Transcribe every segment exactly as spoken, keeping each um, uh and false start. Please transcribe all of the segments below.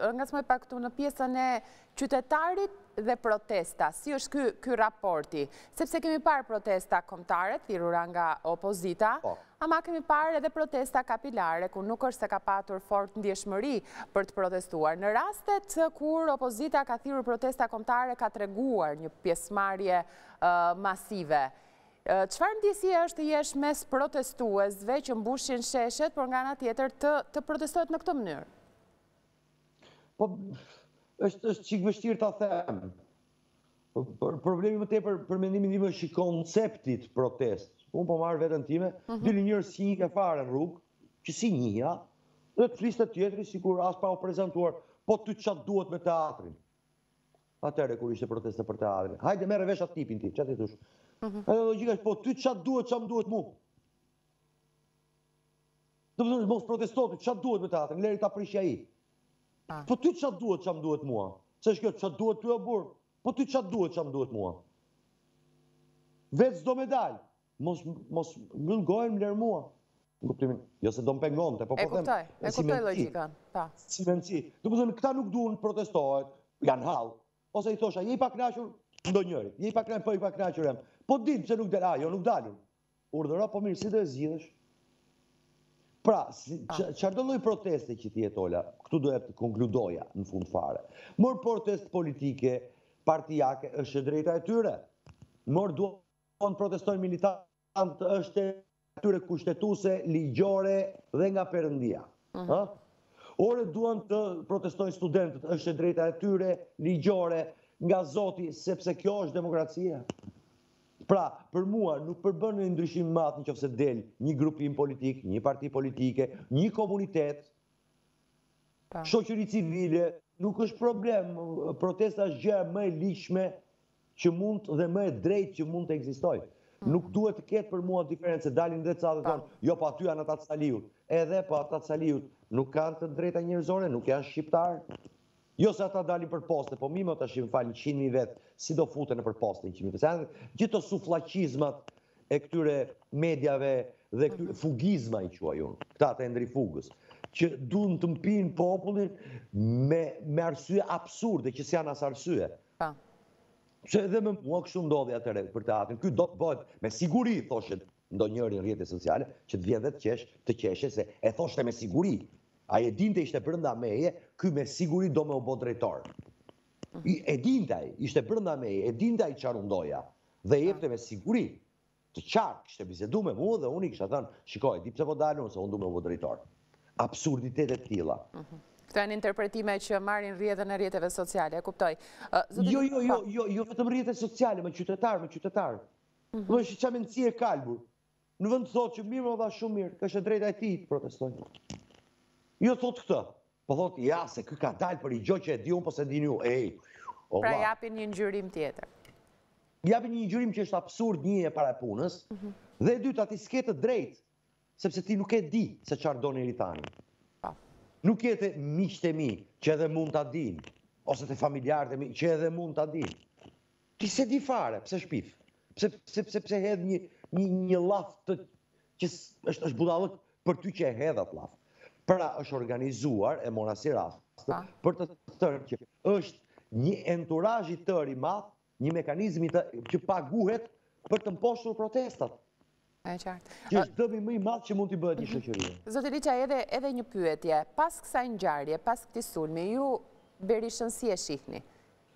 ngacmoj pak këtu në pjesën e qytetarit dhe protesta. Si është ky ky raporti? Sepse kemi parë protesta kombëtare thirrura nga opozita, ama kemi parë edhe protesta kapilare ku nuk është se ka patur fort ndjeshmëri për të protestuar. Në rastet kur opozita ka thirrur protesta kombëtare ka treguar një pjesëmarrje uh, masive. Çfarë ndjesie është jesh mes protestuesve që mbushin sheshet, por nga ana tjetër të, të protestohet në këtë mënyrë? Po, është është çik vështirë ta them. Problemi më tepër për mendimin tim është i konceptit protest. Unë po marr veten time, uh -huh. dili njerëz si një fare në rrugë, që si njëja, dhe të fliste tjetri sikur as pa u prezantuar, po ty çfarë duhet me teatrin. Atëherë kur ishte protesta për teatrin. Hajde merre vesh atë tipin ti, çfarë ti thosh? Edhe logjika është, po ty çfarë duhet, çfarë duhet mu? Do të thonë mos protesto, çfarë duhet me teatrin, leri ta prish ai. Po ty çfarë duhet, çfarë duhet mua? Ç'është kjo, çfarë duhet ty e burr? Po ty çfarë duhet, çfarë duhet mua? Vetë s'do me dal. Mos mos mbyll gojën ler mua. Në kuptimin, jo se do më pengonte, po po them. E kuptoj, e kuptoj logjikën. Po. Si menci. Do të thonë këta nuk duan protestohet, janë hall. Ose i thosha, je i pakënaqur ndonjëri, je i pakënaqur, po i pakënaqur jam. Po din pse nuk del, a jo nuk dalun. Urdhëro, po mirë, si do e zgjidhësh? Pra, çfarë do lloj proteste që ti jetola, këtu do të konkludoja në fund fare. Mor protest politike, partijake, është e drejta e tyre. Mor duan protestojnë militantë, është e tyre kushtetuese, ligjore dhe nga Perëndia. Ëh? Ore duan të protestojnë studentët, është e drejta e tyre, ligjore, nga Zoti, sepse kjo është demokracia. Pra, për mua nuk përbën një ndryshim madh nëse del një grupim politik, një parti politike, një komunitet, shoqëri civile, nuk është problem. Protesta është gjë më e ligjshme që mund dhe më e drejtë që mund të ekzistojë. Nuk duhet të ketë për mua diferencë, dalin dhe ca dhe thonë, jo pa aty janë ata të Saliut. Edhe pa ata të Saliut nuk kanë të drejta njerëzore, nuk janë shqiptarë. Jo se ata dalin për poste, po mi më të shim falin qind mijë vetë, si do futen në për poste një qind mijë vetë. Gjithë të suflaqizmat e këtyre medjave dhe këtyre fugizma i quaj unë, këta të endri fugës, që duan të mpinë popullin me, me arsye absurde, që s'janë as arsye. Që edhe me mua kështu ndodhi atëre për teatrin. Ky do të bëhet me siguri, thoshet ndonjëri në rrjetet sociale, që të vjen dhe të qesh, të qeshe se e thoshte me siguri. Ai e dinte ishte brenda meje, ky me siguri do me u bë drejtor. E dinte ai, ishte brenda meje, e dinte ai çfarë ndoja dhe jepte me siguri. Të qartë, kishte bisedu me mua dhe unë i kisha thënë, shikoj, di pse po dalun se unë du me u bë drejtor. Absurditete të tilla. Këto janë interpretime që marrin rrjetën e rrjeteve sociale, e kuptoj. Jo, jo, jo, jo, jo vetëm rrjetet sociale, me qytetar, me qytetar. Do të çfarë mendësie e kalbur. Në vend të thotë që mirë më dha shumë mirë, ka është drejta e tij të protestojë. Jo thot këtë, po thot ja se ky ka dalë për i gjë që e di unë, po se dini ju. Ej. Pra japin një ngjyrim tjetër. Japin një ngjyrim që është absurd një e para punës, dhe e dytë ati s'ke të drejtë, sepse ti nuk e di se çfarë do në Ritani. Nuk jetë miqtë e mi që edhe mund ta dinë, ose të familjarët e mi që edhe mund ta dinë. Ti se di fare, pse shpif? Pse pse pse hedh një një një llaf të që është është budallëk për ty që e hedh atë llaf. Pra është organizuar, e mora si rast, për të thënë që është një enturazh i tërë i madh, një mekanizëm që paguhet për të mposhtur protestat. E qartë. Që është dëmi më i madh që mund t'i bëhet një shoqërie. Zoti Liça, edhe edhe një pyetje. Pas kësaj ngjarje, pas këtij sulmi, ju Berishën si e shihni?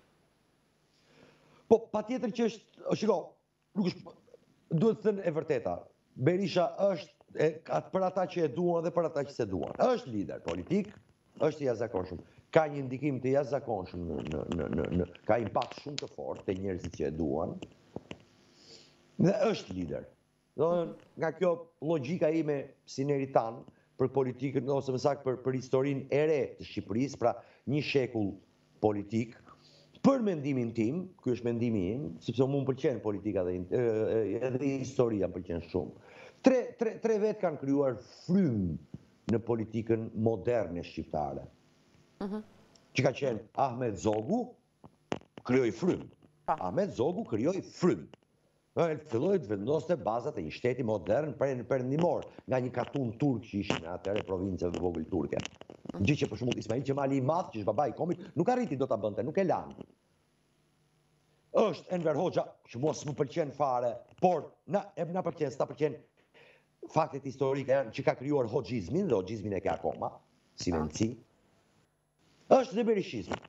Po patjetër që është, shiko, nuk është duhet të thënë e vërteta. Berisha është për ata që e duan dhe për ata që se duan. Është lider politik, është i jashtëzakonshëm. Ka një ndikim të jashtëzakonshëm në ka impakt shumë të fortë te njerëzit që e duan. Dhe është lider. Do nga kjo logjika ime si neritan për politikën ose më saktë për për historinë e re të Shqipërisë, pra një shekull politik, për mendimin tim, ky është mendimi im, sepse mua më pëlqen politika dhe edhe historia më pëlqen shumë. Tre, tre, tre vetë kanë krijuar frym në politikën moderne shqiptare. Uh-huh. Që ka qenë Ahmet Zogu, krijoi frym. Ahmet Zogu krijoi frym. Filloi të vendoste bazat e një shteti modern perëndimor, nga një katun turk që ishin atëherë provincave vogël turke. Gjë që për shembull Ismail Gjemali i madh, që është baba i komit, nuk arriti do ta bënte, nuk e lanë. Është Enver Hoxha, që mos më pëlqen fare, por na e na pëlqen, s'ta pëlqen faktet historike që ka krijuar hoxhizmin, dhe hoxhizmin e ka akoma, si mendsi. Është dhe berishizmi.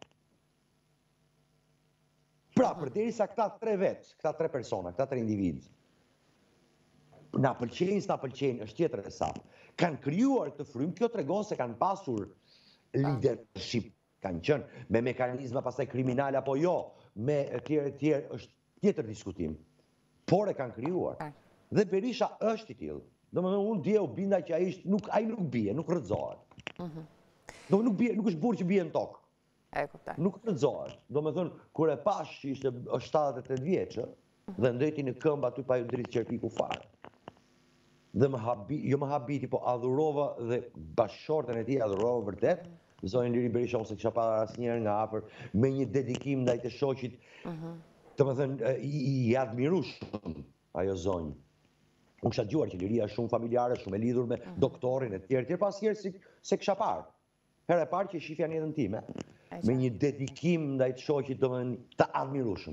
Pra, përderisa këta tre vetë, këta tre persona, këta tre individ, na pëlqejnë, s'na pëlqejnë, është tjetër e sa. Kanë krijuar këtë frym, kjo tregon se kanë pasur leadership, kanë qenë me mekanizma pastaj kriminale apo jo, me tjerë tjerë, është tjetër diskutim. Por e kanë krijuar. Dhe Berisha është i tillë. Domethënë unë dje u binda që ai nuk ai nuk bie, nuk rrëzohet. Do nuk bie, nuk është burr që bie në tokë. E kuptoj. Nuk rrëzohet. Domethënë kur e pash që ishte shtatëdhjetë e tetë vjeç, dhe ndeti në këmbë aty pa ju dritë qerpiku fare. Dhe më habi, jo më habiti, po adhurova dhe bashkëshorten e tij adhurova vërtet. Zonjën Liri Berisha ose kisha parë asnjëherë nga afër, me një dedikim ndaj të shoqit. Domethënë i, i admirueshëm ajo zonjë. Unë kisha dëgjuar që Liria është shumë familjare, shumë e lidhur me doktorin e tjerë, tjerë pas herë si, se kisha parë. Herë e parë që shifja në jetën time, me një dedikim ndaj të shoqit domethënë të admirueshëm.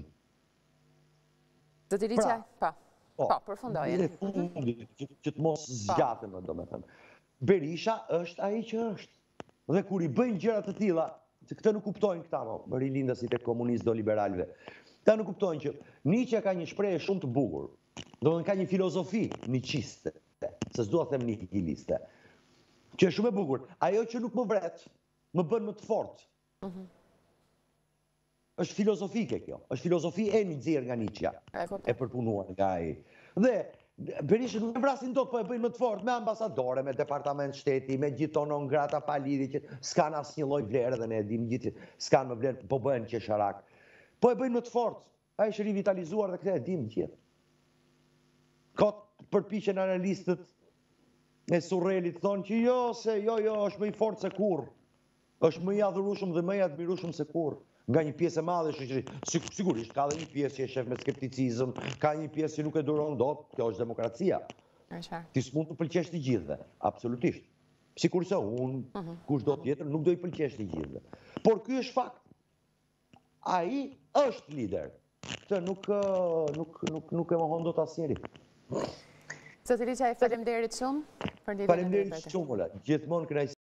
Zoti Liçaj, po. Po, përfundoj. Që të mos zgjatem, domethënë. Berisha është ai që është. Dhe kur i bëjnë gjëra të tilla, se këtë nuk kuptojnë këta, më rilindasit e komunistë do liberalëve. Këta nuk kuptojnë që Nietzsche ka një shprehje shumë të bukur. Domethënë ka një filozofi nietzschiste, se s'dua të them nihiliste, që është shumë e bukur. Ajo që nuk më vret, më bën më të fortë. Është filozofike kjo, është filozofi e nxjerrë nga Nietzsche, e përpunuar nga ai. Dhe Berisha nuk e vrasin dot, po e bëjnë më të fortë me ambasadore, me departament shteti, me gjithë non grata pa lidhje që s'kan asnjë lloj vlerë dhe ne e dimë gjithë s'kan më vlerë, po bëhen qesharak. Po e bëjnë më të fortë. Ai është rivitalizuar dhe këtë e dimë gjithë. Ka përpiqen analistët e Surrelit thonë që jo, se jo, jo, është më i fortë se kurrë. Është më i adhurueshëm dhe më i admirueshëm se kurrë. Nga një pjesë e madhe e shoqërisë. Sigurisht, ka dhe një pjesë që e shef me skepticizëm, ka një pjesë që nuk e duron dot, kjo është demokracia. Ti s'mund të pëlqesh të gjithëve, absolutisht. Sikurse unë, kush do tjetër, nuk do i pëlqesh të gjithëve. Por ky është fakt. Ai është lider. Këtë nuk nuk nuk nuk e mohon dot asnjëri. Zoti Liçaj, faleminderit shumë për ndihmën. Faleminderit shumë, gjithmonë kënaqësi.